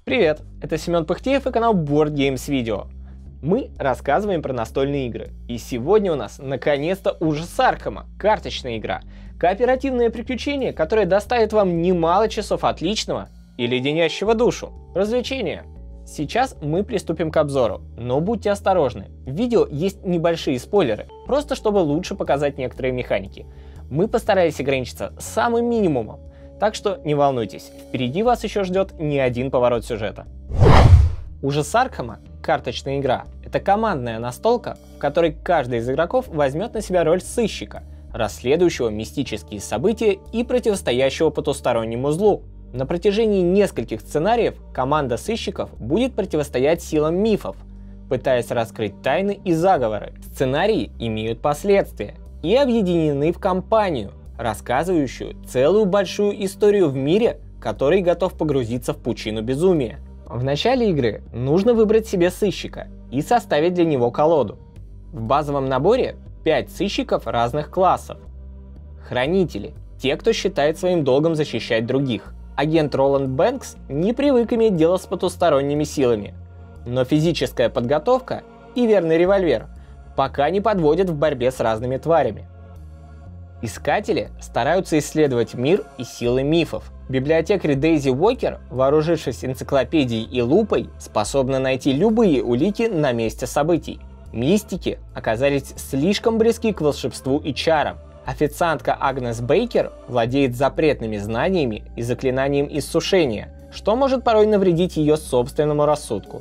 Привет, это Семен Пыхтеев и канал Board Games Video. Мы рассказываем про настольные игры, и сегодня у нас наконец-то Ужас Аркхема, карточная игра. Кооперативное приключение, которое доставит вам немало часов отличного и леденящего душу развлечения. Сейчас мы приступим к обзору, но будьте осторожны, в видео есть небольшие спойлеры, просто чтобы лучше показать некоторые механики. Мы постарались ограничиться самым минимумом, так что не волнуйтесь, впереди вас еще ждет не один поворот сюжета. Ужас Аркхема, карточная игра, это командная настолка, в которой каждый из игроков возьмет на себя роль сыщика, расследующего мистические события и противостоящего потустороннему злу. На протяжении нескольких сценариев команда сыщиков будет противостоять силам мифов, пытаясь раскрыть тайны и заговоры. Сценарии имеют последствия и объединены в кампанию, рассказывающую целую большую историю в мире, который готов погрузиться в пучину безумия. В начале игры нужно выбрать себе сыщика и составить для него колоду. В базовом наборе 5 сыщиков разных классов. Хранители – те, кто считает своим долгом защищать других. Агент Роланд Бэнкс не привык иметь дело с потусторонними силами, но физическая подготовка и верный револьвер пока не подводят в борьбе с разными тварями. Искатели стараются исследовать мир и силы мифов. Библиотекарь Дейзи Уокер, вооружившись энциклопедией и лупой, способна найти любые улики на месте событий. Мистики оказались слишком близки к волшебству и чарам. Официантка Агнес Бейкер владеет запретными знаниями и заклинанием иссушения, что может порой навредить ее собственному рассудку.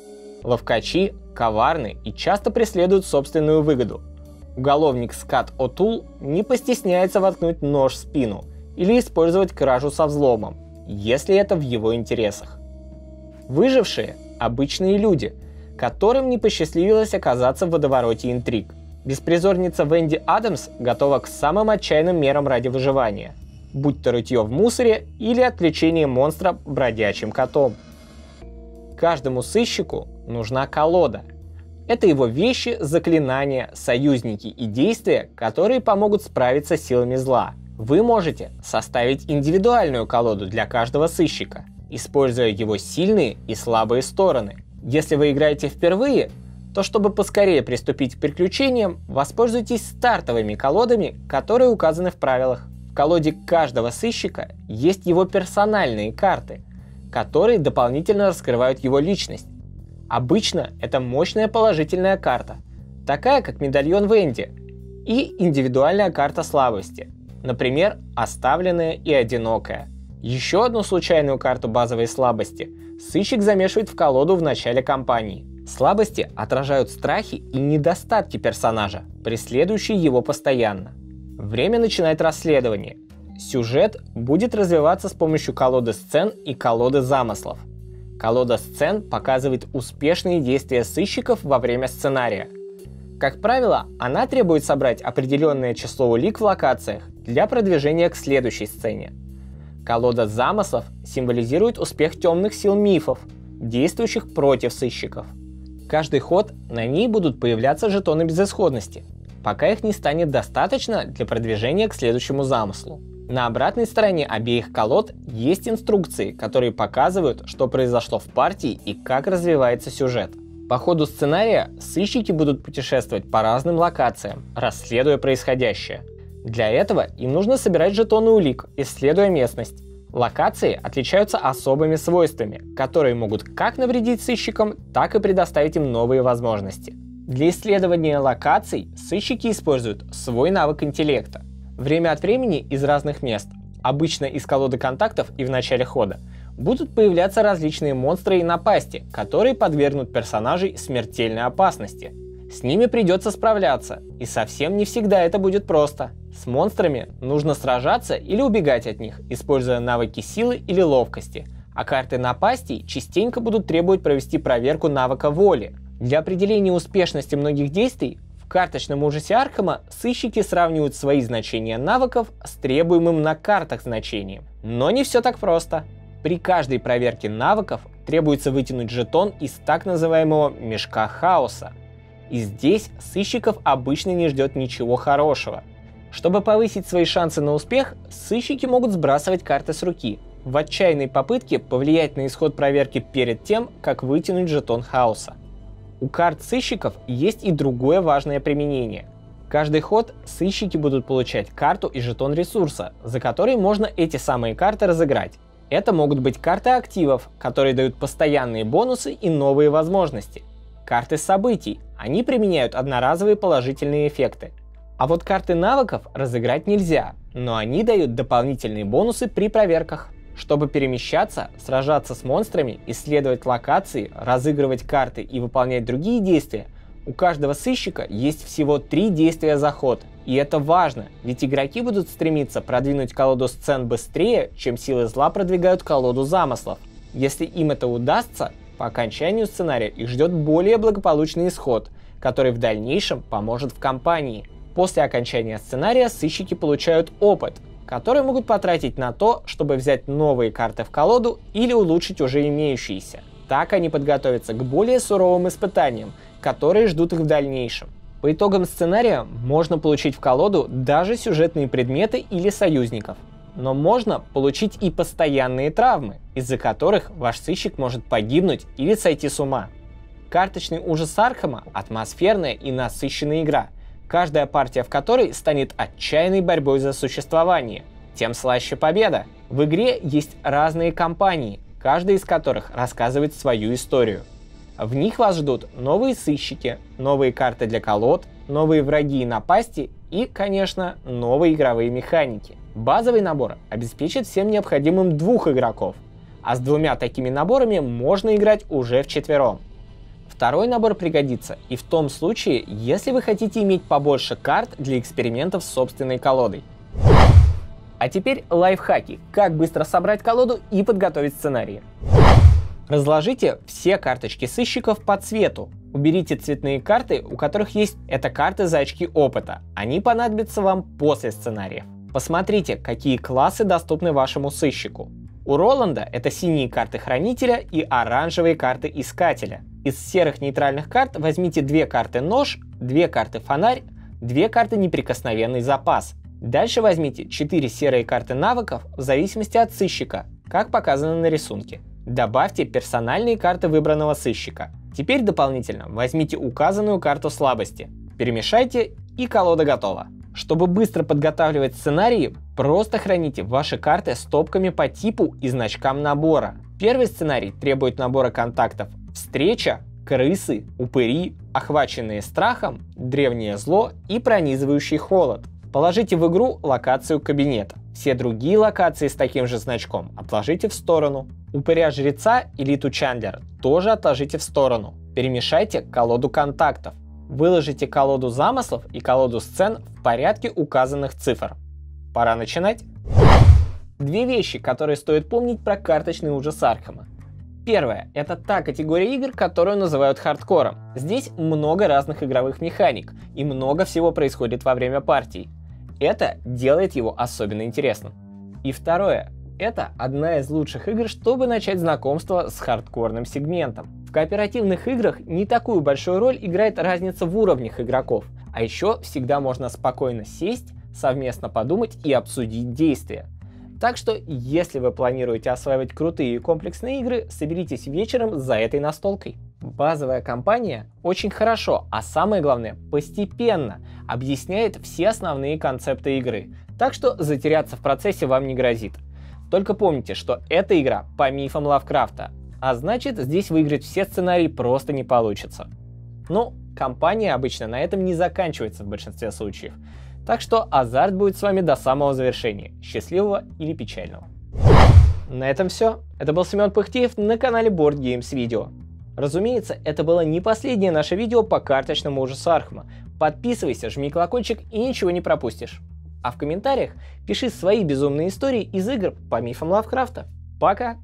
Ловкачи коварны и часто преследуют собственную выгоду. Уголовник Скат О'Тул не постесняется воткнуть нож в спину или использовать кражу со взломом, если это в его интересах. Выжившие – обычные люди, которым не посчастливилось оказаться в водовороте интриг. Беспризорница Венди Адамс готова к самым отчаянным мерам ради выживания, будь то рытье в мусоре или отвлечение монстра бродячим котом. Каждому сыщику нужна колода. Это его вещи, заклинания, союзники и действия, которые помогут справиться с силами зла. Вы можете составить индивидуальную колоду для каждого сыщика, используя его сильные и слабые стороны. Если вы играете впервые, то чтобы поскорее приступить к приключениям, воспользуйтесь стартовыми колодами, которые указаны в правилах. В колоде каждого сыщика есть его персональные карты, которые дополнительно раскрывают его личность. Обычно это мощная положительная карта, такая как медальон Венди, и индивидуальная карта слабости, например, оставленная и одинокая. Еще одну случайную карту базовой слабости сыщик замешивает в колоду в начале кампании. Слабости отражают страхи и недостатки персонажа, преследующие его постоянно. Время начинать расследование. Сюжет будет развиваться с помощью колоды сцен и колоды замыслов. Колода сцен показывает успешные действия сыщиков во время сценария. Как правило, она требует собрать определенное число улик в локациях для продвижения к следующей сцене. Колода замыслов символизирует успех темных сил мифов, действующих против сыщиков. Каждый ход на ней будут появляться жетоны безысходности, пока их не станет достаточно для продвижения к следующему замыслу. На обратной стороне обеих колод есть инструкции, которые показывают, что произошло в партии и как развивается сюжет. По ходу сценария сыщики будут путешествовать по разным локациям, расследуя происходящее. Для этого им нужно собирать жетоны улик, исследуя местность. Локации отличаются особыми свойствами, которые могут как навредить сыщикам, так и предоставить им новые возможности. Для исследования локаций сыщики используют свой навык интеллекта. Время от времени из разных мест, обычно из колоды контактов и в начале хода, будут появляться различные монстры и напасти, которые подвергнут персонажей смертельной опасности. С ними придется справляться, и совсем не всегда это будет просто. С монстрами нужно сражаться или убегать от них, используя навыки силы или ловкости, а карты напастей частенько будут требовать провести проверку навыка воли. Для определения успешности многих действий в карточном ужасе Аркхема сыщики сравнивают свои значения навыков с требуемым на картах значением. Но не все так просто. При каждой проверке навыков требуется вытянуть жетон из так называемого мешка хаоса. И здесь сыщиков обычно не ждет ничего хорошего. Чтобы повысить свои шансы на успех, сыщики могут сбрасывать карты с руки, в отчаянной попытке повлиять на исход проверки перед тем, как вытянуть жетон хаоса. У карт сыщиков есть и другое важное применение. Каждый ход сыщики будут получать карту и жетон ресурса, за который можно эти самые карты разыграть. Это могут быть карты активов, которые дают постоянные бонусы и новые возможности. Карты событий, они применяют одноразовые положительные эффекты. А вот карты навыков разыграть нельзя, но они дают дополнительные бонусы при проверках. Чтобы перемещаться, сражаться с монстрами, исследовать локации, разыгрывать карты и выполнять другие действия, у каждого сыщика есть всего 3 действия за ход. И это важно, ведь игроки будут стремиться продвинуть колоду сцен быстрее, чем силы зла продвигают колоду замыслов. Если им это удастся, по окончанию сценария их ждет более благополучный исход, который в дальнейшем поможет в кампании. После окончания сценария сыщики получают опыт, который могут потратить на то, чтобы взять новые карты в колоду или улучшить уже имеющиеся. Так они подготовятся к более суровым испытаниям, которые ждут их в дальнейшем. По итогам сценария можно получить в колоду даже сюжетные предметы или союзников. Но можно получить и постоянные травмы, из-за которых ваш сыщик может погибнуть или сойти с ума. Карточный ужас Аркхема – атмосферная и насыщенная игра, каждая партия в которой станет отчаянной борьбой за существование. Тем слаще победа. В игре есть разные кампании, каждая из которых рассказывает свою историю. В них вас ждут новые сыщики, новые карты для колод, новые враги и напасти и, конечно, новые игровые механики. Базовый набор обеспечит всем необходимым 2 игроков, а с 2 такими наборами можно играть уже вчетвером. Второй набор пригодится и в том случае, если вы хотите иметь побольше карт для экспериментов с собственной колодой. А теперь лайфхаки, как быстро собрать колоду и подготовить сценарии. Разложите все карточки сыщиков по цвету. Уберите цветные карты, у которых есть карты за очки опыта. Они понадобятся вам после сценариев. Посмотрите, какие классы доступны вашему сыщику. У Роланда это синие карты Хранителя и оранжевые карты Искателя. Из серых нейтральных карт возьмите 2 карты Нож, 2 карты Фонарь, 2 карты Неприкосновенный Запас. Дальше возьмите 4 серые карты навыков в зависимости от сыщика, как показано на рисунке. Добавьте персональные карты выбранного сыщика. Теперь дополнительно возьмите указанную карту слабости. Перемешайте и колода готова. Чтобы быстро подготавливать сценарии, просто храните ваши карты стопками по типу и значкам набора. Первый сценарий требует набора контактов встреча, крысы, упыри, охваченные страхом, древнее зло и пронизывающий холод. Положите в игру локацию кабинета. Все другие локации с таким же значком отложите в сторону. Упыря-жреца и Литу Чандлер тоже отложите в сторону. Перемешайте колоду контактов. Выложите колоду замыслов и колоду сцен в порядке указанных цифр. Пора начинать. 2 вещи, которые стоит помнить про карточный ужас Аркхема. Первое – это та категория игр, которую называют хардкором. Здесь много разных игровых механик и много всего происходит во время партий. Это делает его особенно интересным. И второе – это одна из лучших игр, чтобы начать знакомство с хардкорным сегментом. В кооперативных играх не такую большую роль играет разница в уровнях игроков, а еще всегда можно спокойно сесть, совместно подумать и обсудить действия. Так что, если вы планируете осваивать крутые и комплексные игры, соберитесь вечером за этой настолкой. Базовая кампания очень хорошо, а самое главное, постепенно объясняет все основные концепты игры, так что затеряться в процессе вам не грозит. Только помните, что эта игра по мифам Лавкрафта, а значит, здесь выиграть все сценарии просто не получится. Ну, кампания обычно на этом не заканчивается в большинстве случаев. Так что азарт будет с вами до самого завершения, счастливого или печального. На этом все. Это был Семен Пыхтеев на канале Board Games Video. Разумеется, это было не последнее наше видео по карточному ужасу Аркхема. Подписывайся, жми колокольчик и ничего не пропустишь. А в комментариях пиши свои безумные истории из игр по мифам Лавкрафта. Пока!